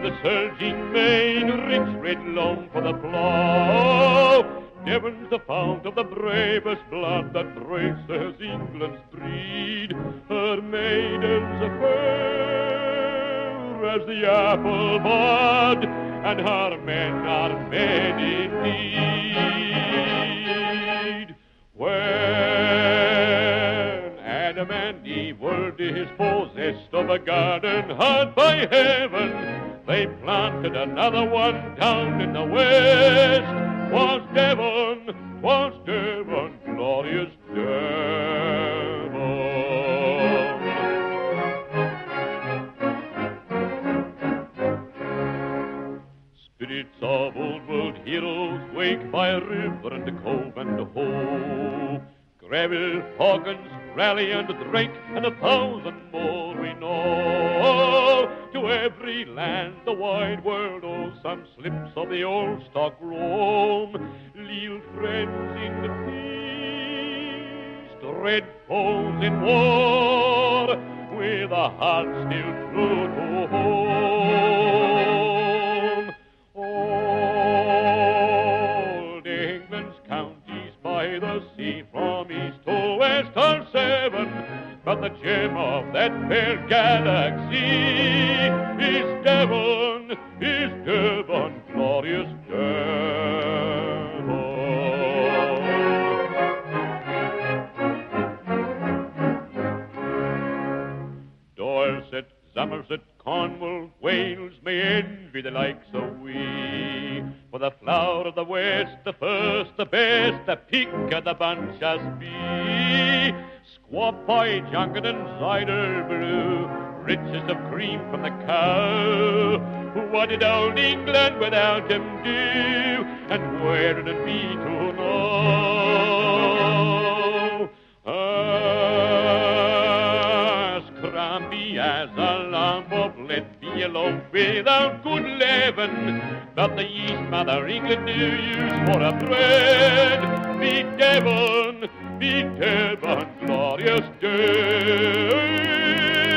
the surging main, rich red loam for the plough. Devon's the fount of the bravest blood that braces England's breed. Her maidens are fair as the apple bud, and her men are men indeed. When Adam and Eve were dispossessed of a garden hard by heaven, they planted another one down in the west. 'Twas Devon, glorious Devon. Spirits of old world heroes wake by river and cove and hoe. Greville, Hawkins, Raleigh and Drake, and 1,000 more we know. To every land the wide world owes some slips of the old stock Rome. Leal friends in the feast, red foes in war, with a heart still true to home. Old England's counties by the sea, from east to west are 7, but the gem of that fair galaxy is Devon, glorious Devon. Dorset, Somerset, Cornwall, Wales may envy the likes of we. For the flower of the west, the first, the best, the pick of the bunch as be. Squab pie, junket and cider blue, richest of cream from the cow. What did old England without them do, and where did it be to know? Scrampy as a lump of lead, yellow without good leaven, but the yeast Mother England do use for a bread. Be Devon, glorious Devon.